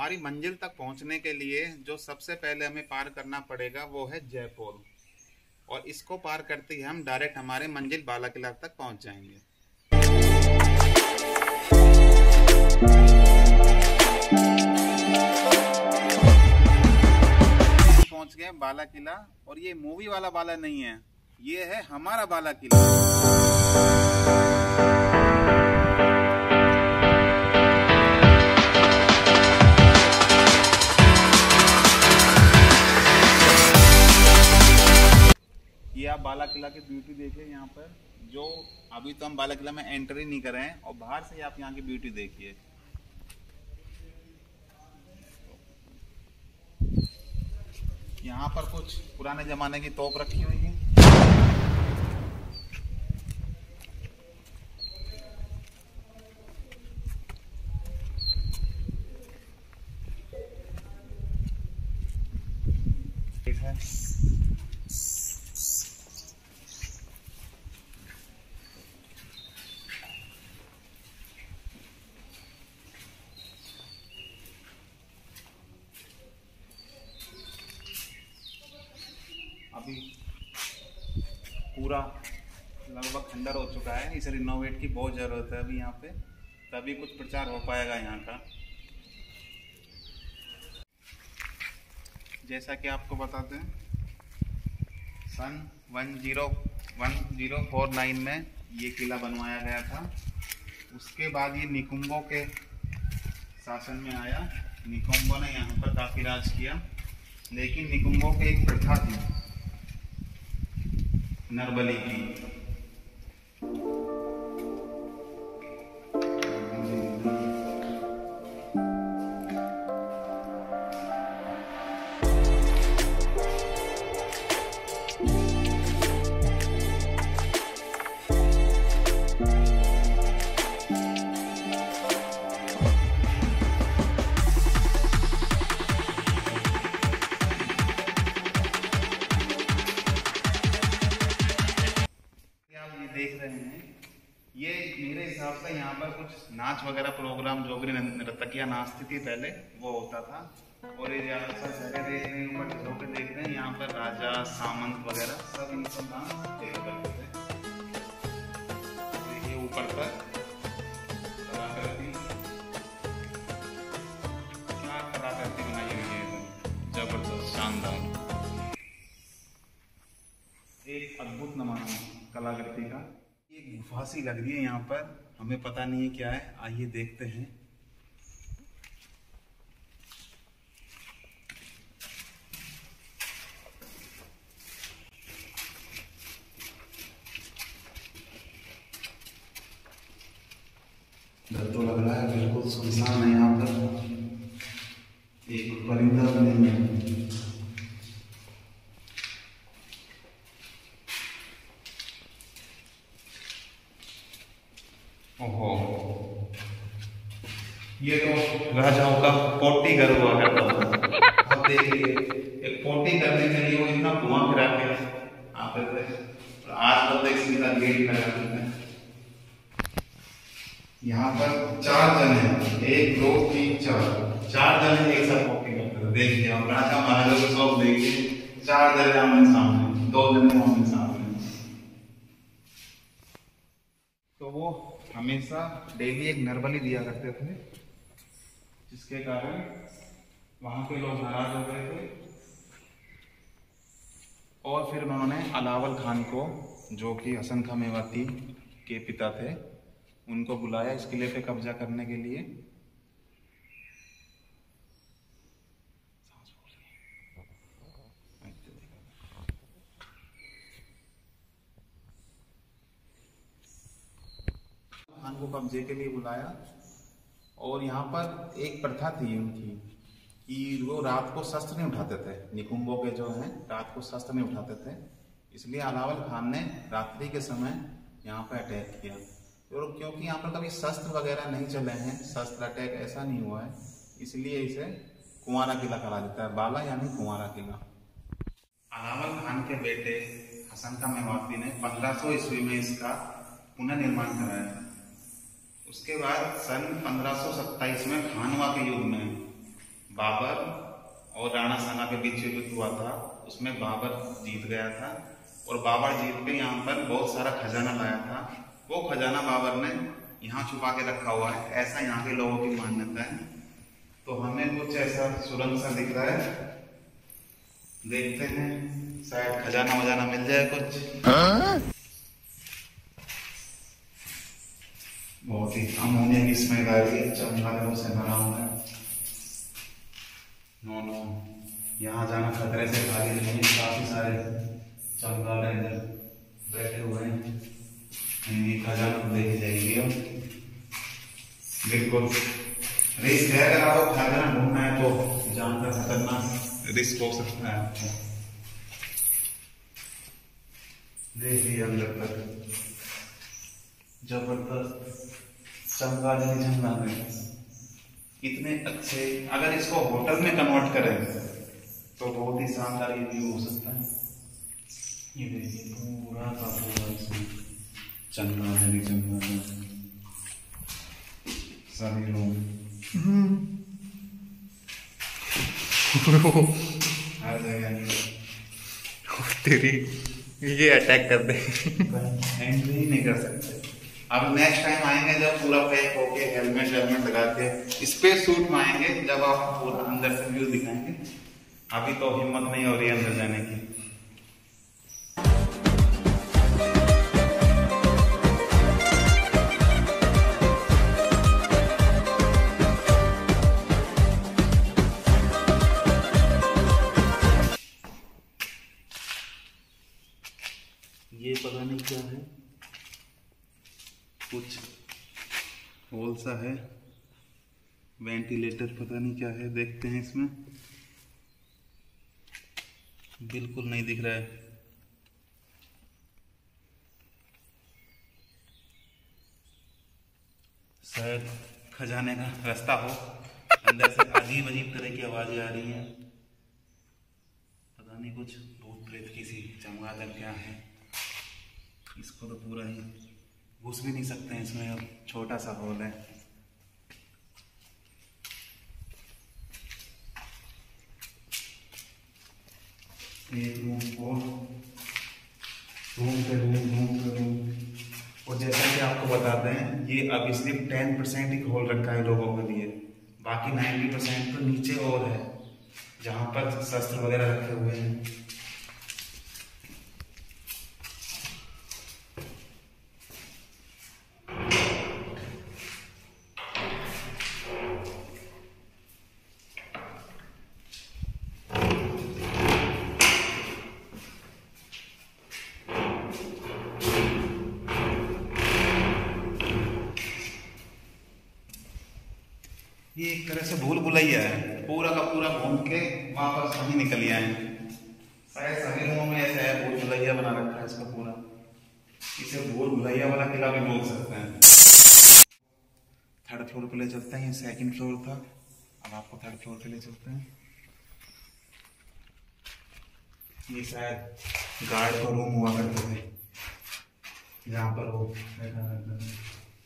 हमारी मंजिल तक पहुंचने के लिए जो सबसे पहले हमें पार करना पड़ेगा वो है जयपुर, और इसको पार करते ही हम डायरेक्ट हमारे मंजिल बाला किला तक पहुंच जाएंगे। पहुंच गए बाला किला, और ये मूवी वाला बाला नहीं है, ये है हमारा बाला किला। ये आप बाला किला की ब्यूटी देखिए यहाँ पर, जो अभी तो हम बाला किला में एंट्री नहीं कर रहे हैं, और बाहर से आप यहाँ की ब्यूटी देखिए। यहाँ पर कुछ पुराने जमाने की तोप रखी हुई है। अभी पूरा लगभग खंडर हो चुका है, इसे रिनोवेट की बहुत ज़रूरत है अभी यहाँ पे, तभी कुछ प्रचार हो पाएगा यहाँ का। जैसा कि आपको बताते हैं, सन 1049 में ये किला बनवाया गया था। उसके बाद ये निकुंबों के शासन में आया। निकुंबों ने यहाँ पर काफ़ी राज किया, लेकिन निकुंबों की एक प्रथा थी नरबली की। देख रहे हैं, ये मेरे हिसाब से यहाँ पर कुछ नाच वगैरह प्रोग्राम, जोगरी नर्तकियाँ नाचती थी पहले, वो होता था। और ये जगह देख रहे हैं, ऊपर झोंके देख रहे हैं, यहाँ पर राजा सामंत वगैरह सब इन सब डांस करते थे। देखिए ऊपर पर कलाकृति, क्या कलाकृति बनाई हुई है, जबरदस्त, शानदार, एक अद्भुत नमूना कलाकृति का। एक गुफा सी लग रही है यहाँ पर, हमें पता नहीं है क्या है, आइए देखते हैं। डर तो लग रहा है, बिल्कुल सुनसान है यहाँ पर, एक परिंदा भी नहीं है। ओहो, ये तो राजाओं का पोटी घर हुआ करता था। अब देखिए, एक पोटी करने के लिए वो इतना धुआं गिरा के आते थे, और आज तो देख सीधा गेट लगा देते हैं। यहाँ पर 4 जन हैं, 1 2 3 4 जन एक साथ पोटी करते थे। देखिए अब राजा महाराजा को सब देखिए, 4 जन आमने सामने, 2 जन आमने सामने। तो वो हमेशा डेली एक नरबली दिया करते थे, जिसके कारण वहां के लोग नाराज हो गए थे, और फिर उन्होंने अलावल खान को, जो कि हसन खां मेवाती के पिता थे, उनको बुलाया इस किले पे कब्जा करने के लिए। खान को कब्जे के लिए बुलाया, और यहाँ पर एक प्रथा थी उनकी कि वो रात को शस्त्र नहीं उठाते थे। निकुंबों के जो हैं रात को शस्त्र नहीं उठाते थे, इसलिए अलावल खान ने रात्रि के समय यहाँ पर अटैक किया। और क्योंकि यहाँ पर कभी शस्त्र वगैरह नहीं चले हैं, शस्त्र अटैक ऐसा नहीं हुआ है, इसलिए इसे कुंवारा किला कहा जाता है, बाला यानी कुंवारा किला। अलावल खान के बेटे हसन खां मेवाती ने 1500 ईस्वी में इसका पुनर्निर्माण कराया। उसके बाद सन 1527 में खानवा के युग में बाबर और राणा सांगा के बीच युद्ध हुआ था, उसमें बाबर जीत गया था और बाबर जीत के यहाँ पर बहुत सारा खजाना लाया था। वो खजाना बाबर ने यहाँ छुपा के रखा हुआ है, ऐसा यहाँ के लोगों की मान्यता है। तो हमें कुछ ऐसा सुरंग सा दिख रहा है, देखते हैं शायद खजाना वजाना मिल जाए कुछ। बहुत ही अमोनिया की स्मेल आ रही है, चमगादड़ों से भरा हुआ है। नो नो, यहाँ जाना खतरे से खाली नहीं है, काफी सारे चमगादड़ इधर बैठे हुए हैं। ये खजाना तो देखी जाएगी अब, बिल्कुल रिस्क है। अगर आपको खजाना ढूंढना है तो जानकर खतरनाक रिस्क हो सकता है आपको। देखिए अंदर तक जबरदस्त चमगादड़ जंगल इतने अच्छे। अगर इसको होटल में कन्वर्ट करें तो बहुत ही शानदार ये व्यू हो सकता है। ये देखिए पूरा का पूरा इसमें चमगादड़ सभी लोग हर जगह तेरी ये अटैक कर दे। एंट्री ही नहीं कर सकते। अब नेक्स्ट टाइम आएंगे जब पूरा पैक होके हेलमेट लगा के स्पेस सूट में आएंगे, जब आप पूरा अंदर से व्यू दिखाएंगे। अभी तो हिम्मत नहीं हो रही है अंदर जाने की। ये पता नहीं क्या है, कुछ होल सा है, वेंटिलेटर पता नहीं क्या है। देखते हैं इसमें, बिल्कुल नहीं दिख रहा है। शायद खजाने का रास्ता हो। अंदर से अजीब अजीब तरह की आवाजें आ रही हैं, पता नहीं कुछ भूत प्रेत की सी। चमगादड़ क्या है, इसको तो पूरा ही घुस भी नहीं सकते हैं इसमें, अब छोटा सा होल है। एक रूम और रूम पे रूम। और जैसा कि आपको बताते हैं, ये अभी सिर्फ 10% ही खोल रखा है लोगों के लिए, बाकी 90% तो नीचे और है, जहाँ पर शस्त्र वगैरह रखे हुए हैं। ये एक तरह से भूल भुलैया है, पूरा का पूरा घूम के वापस वहीं निकल आए। शायद सभी रूमों में ऐसा है, भूल भुलैया बना रखा है इसका पूरा। इसे भूल भुलैया वाला किला भी बोल सकते हैं। थर्ड फ्लोर पे ले चलते हैं, ये सेकंड फ्लोर था, अब आपको थर्ड फ्लोर पे ले चलते हैं। ये शायद गार्ड का रूम हुआ करते थे, जहाँ पर वो बैठा रहता था।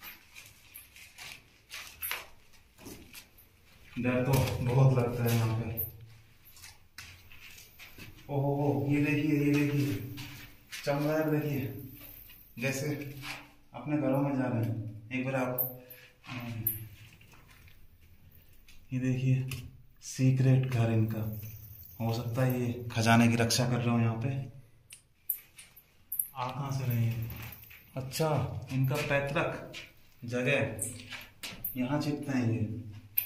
डर तो बहुत लगता है यहाँ पे। ओहो, ये देखिए चमगादड़ देखिए, जैसे अपने घरों में जा रहे हैं। एक बार आप ये देखिए, सीक्रेट घर इनका हो सकता है, ये खजाने की रक्षा कर रहे हो यहाँ पे। आ कहाँ से रहे हैं? अच्छा, इनका पैतृक जगह यहाँ छिपते हैं ये।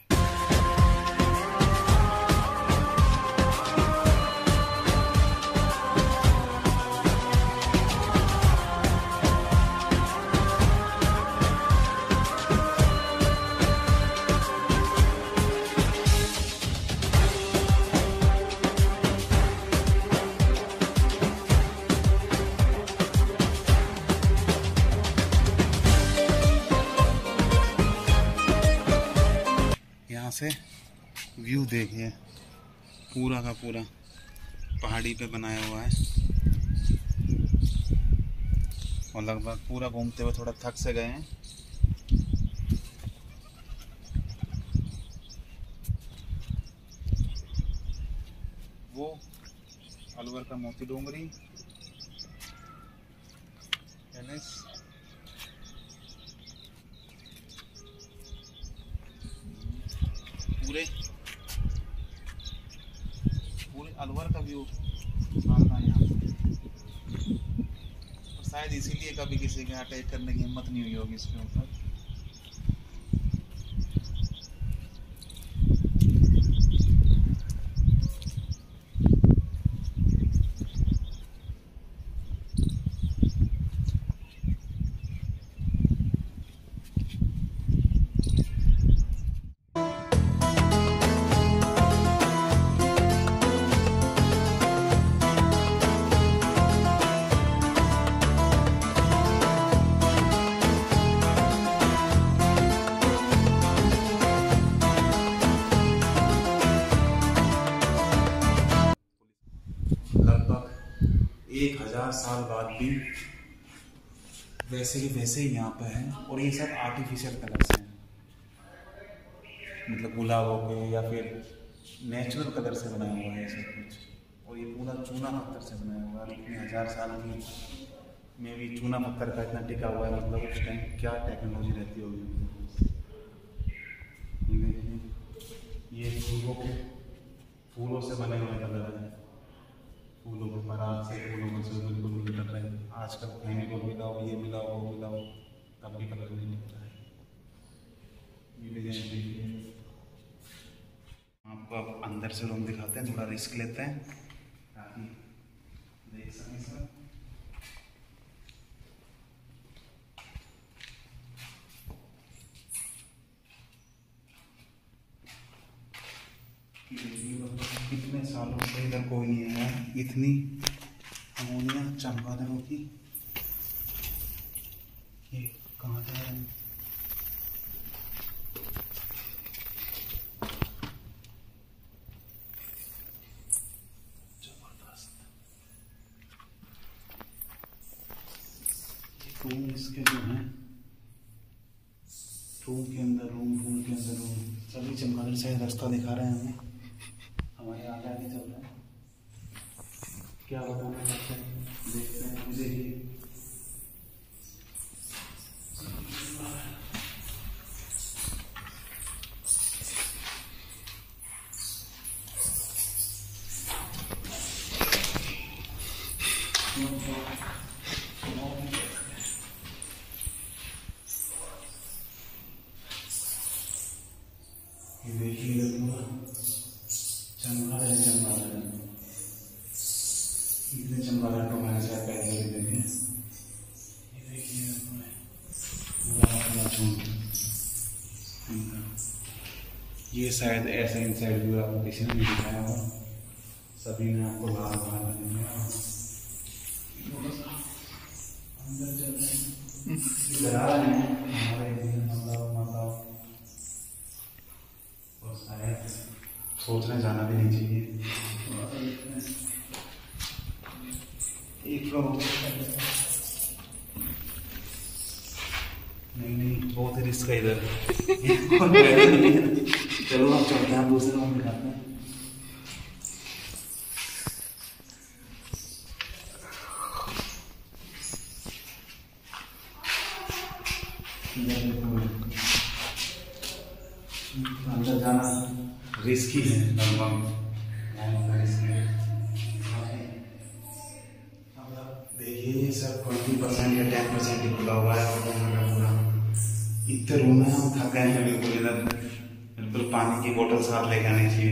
से व्यू देखिए, पूरा का पूरा पहाड़ी पे बनाया हुआ है, और लगभग पूरा घूमते हुए थोड़ा थक से गए हैं। अलवर का मोती डोंगरी, एनएस, पूरे अलवर का व्यू आता है यहाँ पे। तो शायद इसीलिए कभी किसी के अटैक करने की हिम्मत नहीं हुई होगी इसके ऊपर। लगभग 1000 साल बाद भी वैसे के वैसे ही यहाँ पे हैं, और ये सब आर्टिफिशियल कलर्स हैं, मतलब गुलाबों के या फिर नेचुरल कलर से बनाया हुआ है सब कुछ। और ये पूरा चूना पत्थर से बनाया हुआ है। इतने 1000 साल की में भी चूना पत्थर का इतना टिका हुआ है, मतलब उस टाइम क्या टेक्नोलॉजी रहती होगी। ये फूलों से बने हुए कलर हैं, फूलों के पराग से, फूलों से बिल्कुल नहीं निकल रहे हैं। आजकल कहीं को मिलाओ, ये मिलाओ वो मिलाओ, तब भी कलर नहीं निकल रहा है। ये डिजाइन देखिए। आपको अब अंदर से रूम दिखाते हैं, थोड़ा रिस्क लेते हैं ताकि देख सकें सर। कितने सालों से इधर कोई नहीं आया, इतनी अमोनिया चमगादड़ों की। ये कहाँ जा रहे हैं? जबरदस्त। रूम इसके जो हैं, रूम के अंदर रूम के अंदर रूम, सभी चमगादड़ से रास्ता दिखा रहे हैं हमें। हमारे आगे आगे चल रहा है, क्या बताना चाहते हैं, देखते हैं। मुझे ये देखिए चमगादड़ इतने चमगादड़ तो मैंने शायद पहले भी देखे। ये देखिए ये शायद ऐसा इनसाइड व्यू आपको किसी ने नहीं दिखाया हो, सभी ने आपको बाहर बाहर अंदर चल रहे हैं, डरा रहे हैं हमारे मतलब, और शायद सोचने जाना भी नहीं चाहिए। एक फ्लोर नहीं बहुत ही रिस्क है इधर। चलो आप चलते हैं, दूसरे रूम दिखाते हैं। अंदर जाना रिस्की है, लगभग देखिए सर 20% या 10% ही खुला हुआ है पूरा। इतने रूम है, हम थक गए हैं बिल्कुल। इधर बिल्कुल पानी की बोतल साथ लेके आनी चाहिए।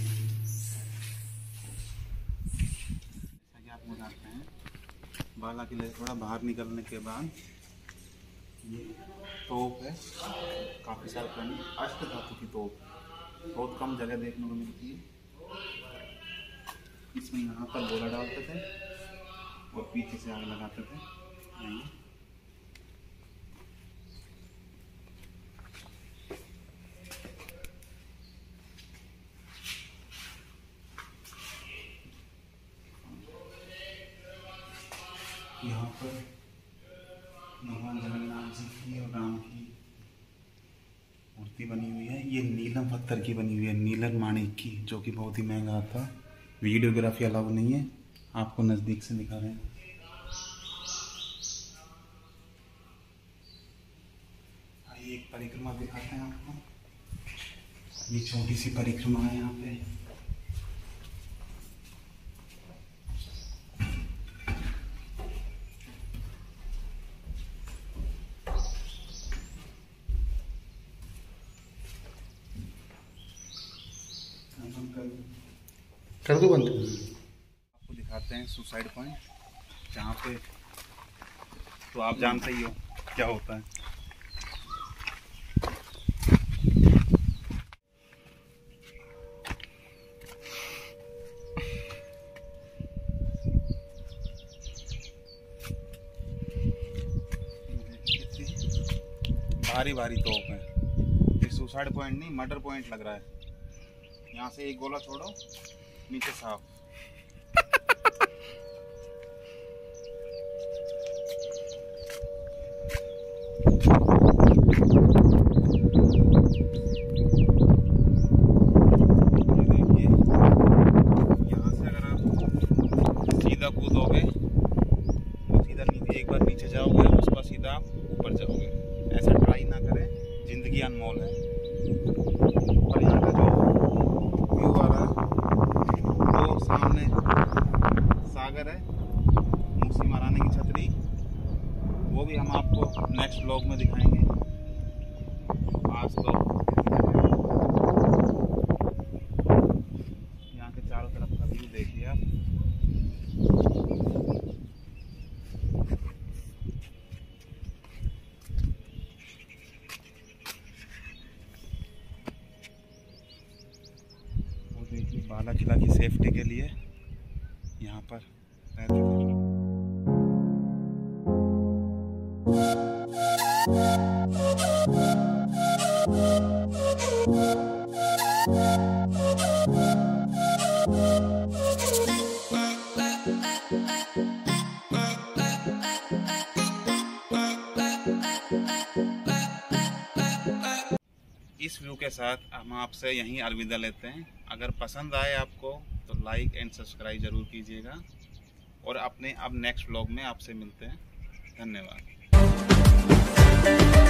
आप बताते हैं बाला किले से थोड़ा बाहर निकलने के बाद ये तोप है, काफ़ी साल पुरानी अष्ट धातु की तोप, बहुत कम जगह देखने को मिलती है। इसमें यहाँ पर गोला डालते थे और पीछे से आग लगाते थे। यहाँ पर भगवान जगन्नाथ जी की और राम की मूर्ति बनी हुई है। ये नीलम पत्थर की बनी हुई है, नीलम माणिक की, जो कि बहुत ही महंगा था। वीडियोग्राफी अलाउ नहीं है, आपको नज़दीक से दिखा रहे हैं। आइए एक परिक्रमा दिखाते हैं आपको। ये छोटी सी परिक्रमा है यहाँ पे। कर दो बंद। आपको दिखाते हैं सुसाइड पॉइंट, जहाँ पे तो आप जानते ही हो क्या होता है। भारी भारी तोप है। ये सुसाइड पॉइंट नहीं, मर्डर पॉइंट लग रहा है। यहाँ से एक गोला छोड़ो, नीचे साफ। देखिए, यहाँ से अगर आप सीधा कूदोगे तो सीधा नीचे, एक बार नीचे जाओगे उसके बाद सीधा आप ऊपर जाओगे। ऐसा ट्राई ना करें, जिंदगी अनमोल है। और यहाँ का जो व्यू आ रहा है वो सामने सागर है, मूसी महारानी की छतरी, वो भी हम आपको नेक्स्ट व्लॉग में दिखाएंगे। आज तो यहाँ के चारों तरफ का व्यू देखिए आप। देखिए बाला किला की सेफ्टी के लिए यहाँ पर रहते थे। इस व्यू के साथ हम आपसे यहीं अलविदा लेते हैं। अगर पसंद आए आपको तो लाइक एंड सब्सक्राइब जरूर कीजिएगा, और अपने अब नेक्स्ट व्लॉग में आपसे मिलते हैं। धन्यवाद।